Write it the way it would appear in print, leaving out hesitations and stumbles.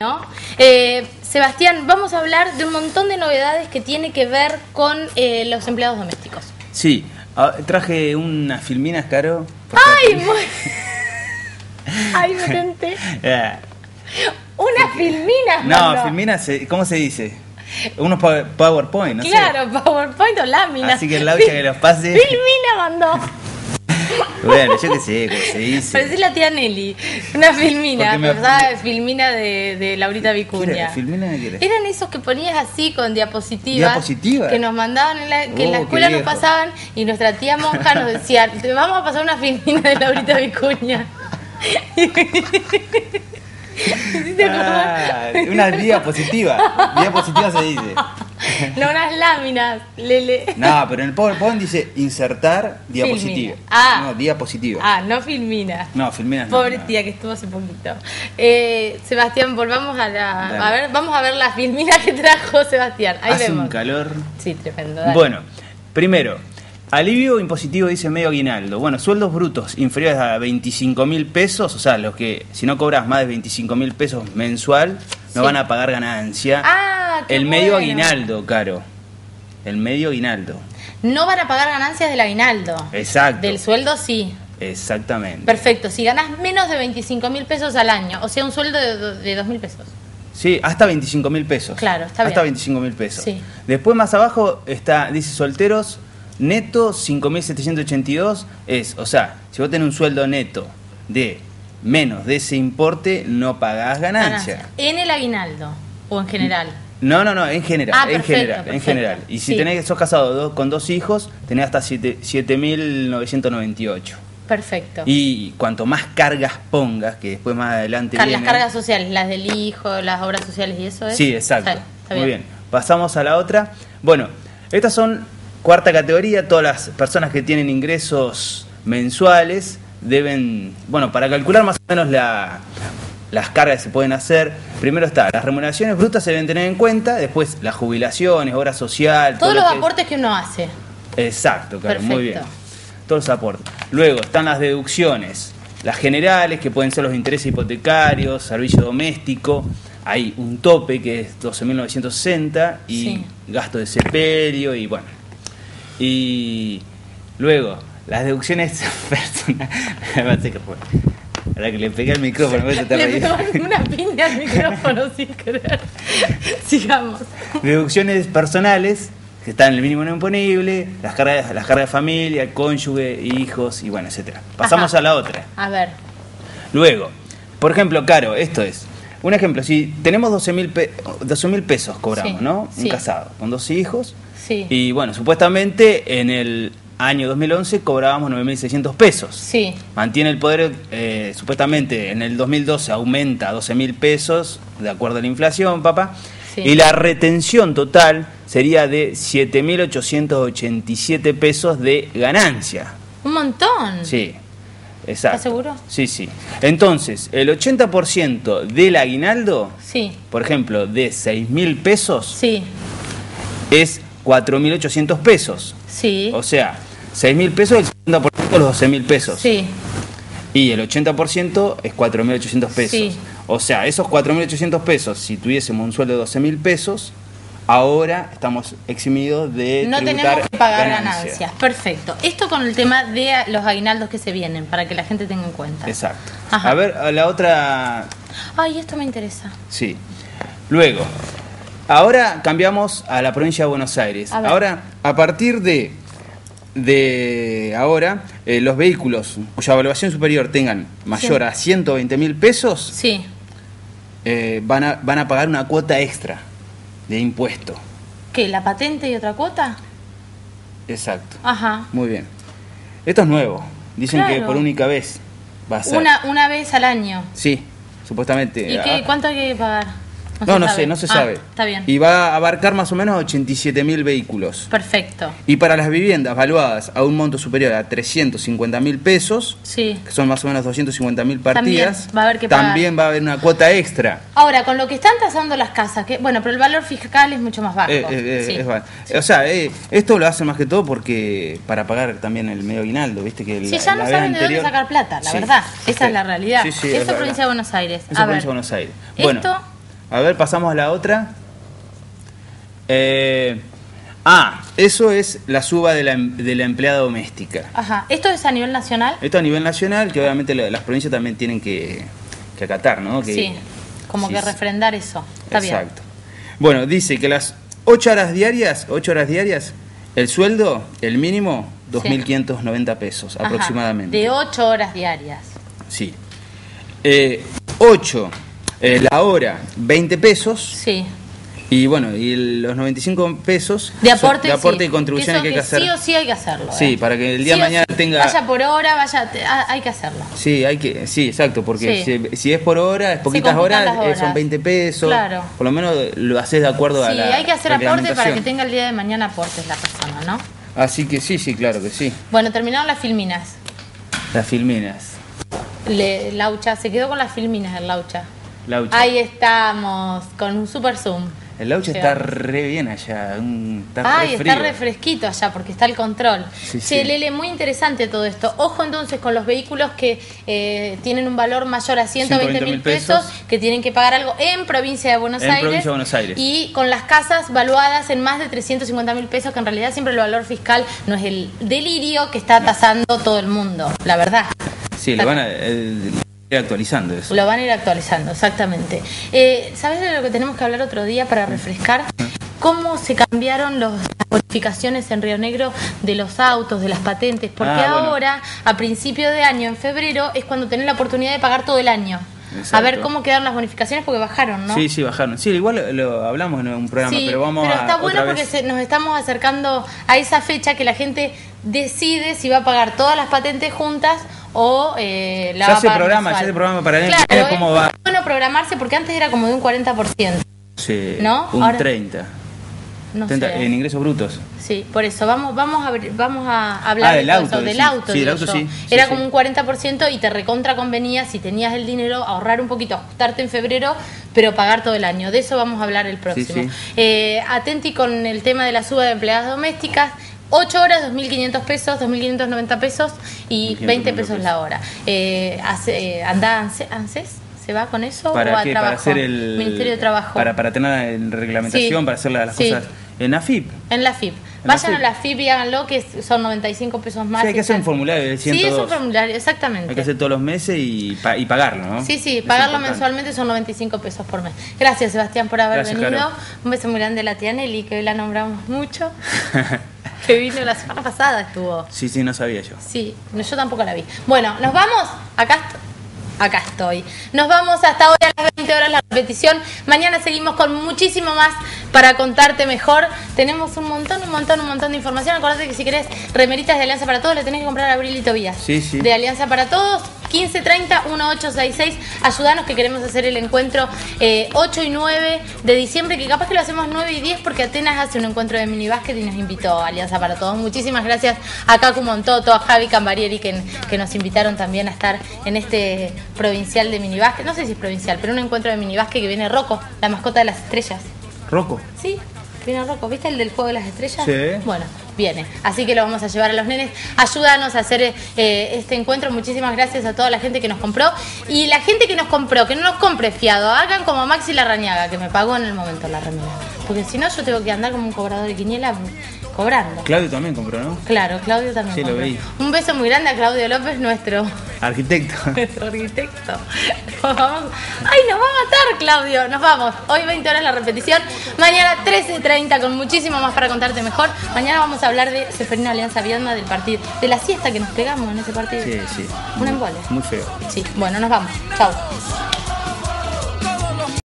¿no? Sebastián, vamos a hablar de un montón de novedades que tiene que ver con los empleados domésticos. Sí, traje unas filminas, Caro. ¡Ay! ¡Ay, me tenté! Unas filminas, No, mandó. filminas, ¿cómo se dice? Unos PowerPoint, ¿no? Claro, sé. PowerPoint o láminas. Así que el Laucha que los pase. Filmina mandó. Bueno, yo qué sé, ¿cómo se dice? Parecés la tía Nelly. Una filmina. Me... filmina de Laurita Vicuña. ¿Filmina de qué era? Eran esos que ponías así con diapositivas. ¿Diapositivas? Que nos mandaban que en la escuela nos pasaban y nuestra tía monja nos decía: te vamos a pasar una filmina de Laurita Vicuña. Unas diapositivas. Diapositivas se dice. No, unas láminas, Lele. No, pero en el PowerPoint dice insertar diapositiva. No, diapositiva. No filmina. No, filminas no. Pobre tía que estuvo hace poquito. Sebastián, volvamos vamos a ver las filminas que trajo Sebastián. Ahí Hace vemos. Un calor. Sí, tremendo. Dale. Bueno, primero, alivio impositivo dice medio aguinaldo. Bueno, sueldos brutos inferiores a 25.000 pesos, o sea, los que si no cobras más de 25.000 pesos mensual, no van a pagar ganancia. Qué medio bueno. Aguinaldo, Caro. El medio aguinaldo. No van a pagar ganancias del aguinaldo. Exacto. Del sueldo sí. Exactamente. Perfecto. Si ganás menos de 25.000 pesos al año, o sea, un sueldo de 2.000 pesos. Sí, hasta 25.000 pesos. Claro, está bien. Hasta 25.000 pesos. Sí. Después más abajo dice solteros, neto 5.782 es, o sea, si vos tenés un sueldo neto de menos de ese importe, no pagás ganancia. ¿En el aguinaldo o en general? No, en general, Perfecto. en general. Y si sos casado con 2 hijos, tenés hasta 7.998. Perfecto. Y cuanto más cargas pongas, que después más adelante Las viene... cargas sociales, las del hijo, las obras sociales y eso es. Sí, exacto. Está Muy bien. Pasamos a la otra. Bueno, estas son cuarta categoría. Todas las personas que tienen ingresos mensuales deben... Bueno, para calcular más o menos las cargas que se pueden hacer, primero está, las remuneraciones brutas se deben tener en cuenta, después las jubilaciones, obra social... Todos los aportes que uno hace. Exacto, claro, Perfecto. muy bien. Todos los aportes. Luego están las deducciones, las generales, que pueden ser los intereses hipotecarios, servicio doméstico, hay un tope que es 12.960 y gasto de sepelio y bueno. Y luego, las deducciones personales... Ahora que le pegué al micrófono, le pegó una piña al micrófono sin querer. Sigamos. Deducciones personales, que están en el mínimo no imponible, las cargas de familia, el cónyuge, hijos y bueno, etcétera. Pasamos a la otra. A ver. Luego, por ejemplo, Caro, esto es un ejemplo, si tenemos 12.000 pesos cobramos, ¿no? Un casado, con 2 hijos. Sí. Y bueno, supuestamente en el año 2011 cobrábamos 9.600 pesos. Sí. Mantiene el poder, supuestamente en el 2012 aumenta a 12.000 pesos, de acuerdo a la inflación, papá. Sí. Y la retención total sería de 7.887 pesos de ganancia. Un montón. Sí, exacto. ¿Estás seguro? Sí. Entonces, el 80% del aguinaldo, por ejemplo, de 6.000 pesos, es 4.800 pesos. Sí. O sea, 6.000 pesos es el 70% de los 12.000 pesos. Sí. Y el 80% es 4.800 pesos. Sí. O sea, esos 4.800 pesos, si tuviésemos un sueldo de 12.000 pesos, ahora estamos eximidos de no tributar tenemos que pagar ganancias. Perfecto. Esto con el tema de los aguinaldos que se vienen, para que la gente tenga en cuenta. Exacto. Ajá. A ver, a la otra... Ay, esto me interesa. Sí. Luego, ahora cambiamos a la provincia de Buenos Aires. Ahora, a partir de ahora, los vehículos cuya evaluación superior tengan mayor a 120.000 pesos, van a pagar una cuota extra de impuesto. ¿Qué? ¿La patente y otra cuota? Exacto. Ajá. Muy bien. Esto es nuevo. Dicen que por única vez va a ser. Una vez al año. Sí, supuestamente. ¿Y cuánto hay que pagar? No se sabe. Está bien. Y va a abarcar más o menos 87.000 vehículos. Perfecto. Y para las viviendas valuadas a un monto superior a 350.000 pesos, que son más o menos 250.000 partidas, también va a haber una cuota extra. Ahora, con lo que están tasando las casas, pero el valor fiscal es mucho más bajo. O sea, esto lo hacen más que todo porque para pagar también el medio aguinaldo, viste que ya no saben de dónde sacar plata, la verdad. Esa es la realidad. Eso es provincia de Buenos Aires. Eso es provincia de Buenos Aires. Bueno, A ver, pasamos a la otra. Eso es la suba de la empleada doméstica. Ajá. ¿Esto es a nivel nacional? Esto a nivel nacional, que obviamente las provincias también tienen que acatar, ¿no? Sí, como que refrendar eso. Está bien. Exacto. Bueno, dice que las 8 horas diarias, el sueldo, el mínimo, 2.590 pesos aproximadamente. De 8 horas diarias. Sí. 8, la hora, 20 pesos. Sí. Y bueno, y los 95 pesos de aporte y contribución que hay que hacer. Sí o sí hay que hacerlo. Sí, para que el día de mañana tenga... Vaya por hora, hay que hacerlo. Sí, sí, exacto, porque si es por hora, es poquitas horas, son 20 pesos. Claro. Por lo menos lo haces de acuerdo a la Sí, hay que hacer aporte para que tenga el día de mañana aportes la persona, ¿no? Así que sí, claro que sí. Bueno, terminaron las filminas. Las filminas. Laucha, se quedó con las filminas el Laucha. Ahí estamos, con un super zoom. El Laucha está re bien allá, está re fresquito allá porque está el control. Sí. Lele, muy interesante todo esto. Ojo entonces con los vehículos que tienen un valor mayor a 120.000 pesos, que tienen que pagar algo en provincia de Buenos Aires. Y con las casas valuadas en más de 350.000 pesos, que en realidad siempre el valor fiscal no es el delirio que está tasando todo el mundo, la verdad. Sí, le van a... actualizando eso. Lo van a ir actualizando, exactamente. ¿Sabes de lo que tenemos que hablar otro día para refrescar? ¿Cómo se cambiaron las bonificaciones en Río Negro de los autos, de las patentes? Porque ahora, a principio de año, en febrero, es cuando tenés la oportunidad de pagar todo el año. Exacto. A ver cómo quedaron las bonificaciones, porque bajaron, ¿no? Sí, bajaron. Sí, igual lo hablamos en un programa, pero vamos pero está bueno porque nos estamos acercando a esa fecha que la gente decide si va a pagar todas las patentes juntas o la va a pagar ya se programa para el año que viene, cómo va. Es bueno programarse porque antes era como de un 40%. Sí, ¿no? Un ahora, 30%. No 30, sé. En ingresos brutos. Sí, por eso vamos a hablar del auto, del auto. Sí, del auto sí. Era como un 40% y te recontra convenía, si tenías el dinero, ahorrar un poquito, ajustarte en febrero, pero pagar todo el año. De eso vamos a hablar el próximo. Atenti con el tema de la suba de empleadas domésticas. 8 horas, 2.500 pesos, 2.590 pesos y 20 pesos la hora. ¿Anda ANSES? ¿Se va con eso? ¿Para o a qué? trabajo? Para hacer el Ministerio de Trabajo. Para tener en reglamentación, para hacer las cosas en AFIP. En la FIP. Vayan a la FIP y háganlo, que son 95 pesos más. Sí, hay que hacer un formulario del 102. Sí, es un formulario, exactamente. Hay que hacer todos los meses y pagarlo, ¿no? Sí, pagarlo mensualmente son 95 pesos por mes. Gracias, Sebastián, por haber venido. Caro. Un beso muy grande a la tía Nelly, que hoy la nombramos mucho. Que vino la semana pasada, estuvo. Sí, no sabía yo. Sí, yo tampoco la vi. Bueno, ¿nos vamos? Acá estoy. Nos vamos hasta hoy a las 20 horas la repetición. Mañana seguimos con muchísimo más para contarte mejor. Tenemos un montón de información. Acordate que si querés remeritas de Alianza para Todos, le tenés que comprar a Abril y Tobías. Sí. De Alianza para Todos, 1530-1866. Ayudanos que queremos hacer el encuentro 8 y 9 de diciembre, que capaz que lo hacemos 9 y 10 porque Atenas hace un encuentro de minibásquet y nos invitó a Alianza para Todos. Muchísimas gracias a Cacu Montoto, a Javi Cambarieri que nos invitaron también a estar en este provincial de minibásquet. No sé si es provincial, pero un encuentro de minibásquet que viene Rocco, la mascota de las estrellas. ¿Rocco? Sí. Viene Rocco, ¿viste el del juego de las estrellas? Sí. Bueno, viene. Así que lo vamos a llevar a los nenes. Ayúdanos a hacer este encuentro. Muchísimas gracias a toda la gente que nos compró. Y la gente que nos compró, que no nos compre fiado. Hagan como Maxi Larrañaga, que me pagó en el momento la remera. Porque si no, yo tengo que andar como un cobrador de quiniela cobrando. Claudio también compró, ¿no? Claro, Claudio también compró. Lo veí. Un beso muy grande a Claudio López, nuestro arquitecto. Nuestro arquitecto. Nos vamos. ¡Ay, nos va a matar, Claudio! Nos vamos. Hoy 20 horas la repetición. Mañana 13:30 con muchísimo más para contarte mejor. Mañana vamos a hablar de Ceferino Alianza Viedma, del partido, de la siesta que nos pegamos en ese partido. Sí. Un embole. Muy feo. Sí, bueno, nos vamos. Chau.